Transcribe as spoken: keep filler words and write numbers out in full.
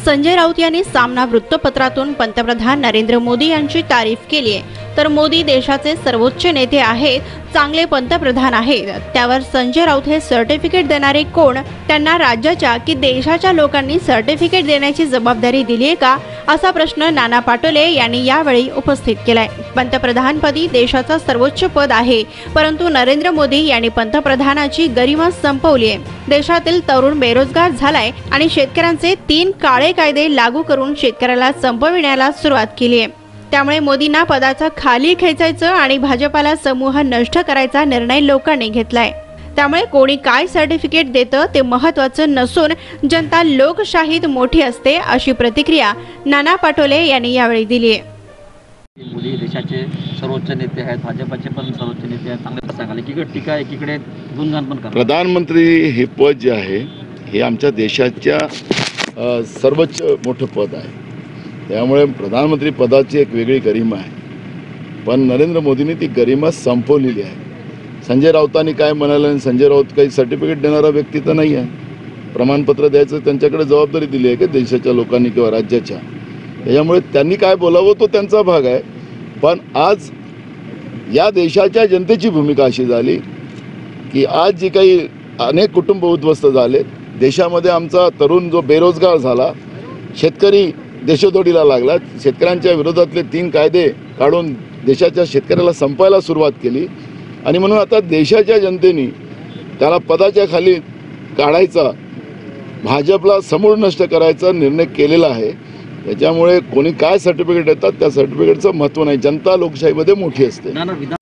संजय राऊत यांनी सामना वृत्तपत्रातून पंतप्रधान नरेंद्र मोदी यांची तारीफ केली आहे। तर मोदी देशाचे सर्वोच्च नेते आहेत, चांगले पंतप्रधान आहेत, त्यावर संजय राऊत हे सर्टिफिकेट देणारे कोण? त्यांना राज्याच्या की देशाच्या लोकांनी सर्टिफिकेट देण्याची जबाबदारी दिली आहे का, असा प्रश्न नाना पटोले यांनी यावेळी उपस्थित केलाय। पंतप्रधानपदी देशाचा सर्वोच्च पद आहे, परंतु नरेंद्र मोदी यांनी पंतप्रधानाची गरिमा संपवली आहे। देशातील तरुण बेरोजगार झालाय आणि शेतकऱ्यांचे तीन काळे कायदे लागू करून शेतकऱ्याला संपविण्याला सुरुवात केली आहे। त्यामुळे मोदींना पदाचा खाली खेचायचं आणि भाजपाला समूह नष्ट करायचा निर्णय लोकांनी घेतलाय। त्यामुळे कोणी काय सर्टिफिकेट देतं ते महत्त्वाचं नसून जनता लोकशाहीत मोठी असते, अशी प्रतिक्रिया नाना पटोले यांनी यावेळी दिली आहे। मोदी देशाचे सर्वोच्च नेते आहेत, भाजपचे पण सर्वोच्च नेते आहेत, चांगले सांगाल एकीकडे टीका एकीकडे गुणगान पण करतात। प्रधानमंत्री हे पद जे आहे हे आमच्या देशाच्या सर्वोच्च मोठं पद आहे, त्यामुळे प्रधानमंत्री पदाची एक वेगळी गरिमा आहे। पण नरेंद्र मोदींनी ती गरिमा संपवलेली आहे। संजय राऊतांनी काय म्हणाले, संजय राऊत काही सर्टिफिकेट देणारा व्यक्ती तर नाही आहे, प्रमाणपत्र द्यायचं त्यांच्याकडे जबाबदारी दिली आहे की देशाच्या लोकांनी किंवा राज्याच्या, त्याच्यामुळे त्यांनी काय बोलावं तो त्यांचा भाग आहे। पण आज या देशाच्या जनतेची भूमिका अशी झाली की आज जी काही अनेक कुटुंब उद्ध्वस्त झाले, देशामध्ये आमचा तरुण जो बेरोजगार झाला, शेतकरी देशोधडीला लागला, शेतकऱ्यांच्या विरोधातले तीन कायदे काढून देशाच्या शेतकऱ्याला संपायला सुरुवात केली आणि म्हणून आता देशाच्या जनतेने त्याला पदाच्या खाली काढायचा, भाजपला समूळ नष्ट करायचा निर्णय केलेला आहे। त्याच्यामुळे कोणी काय सर्टिफिकेट देतात त्या सर्टिफिकेटचं महत्त्व नाही, जनता लोकशाहीमध्ये मोठी असते।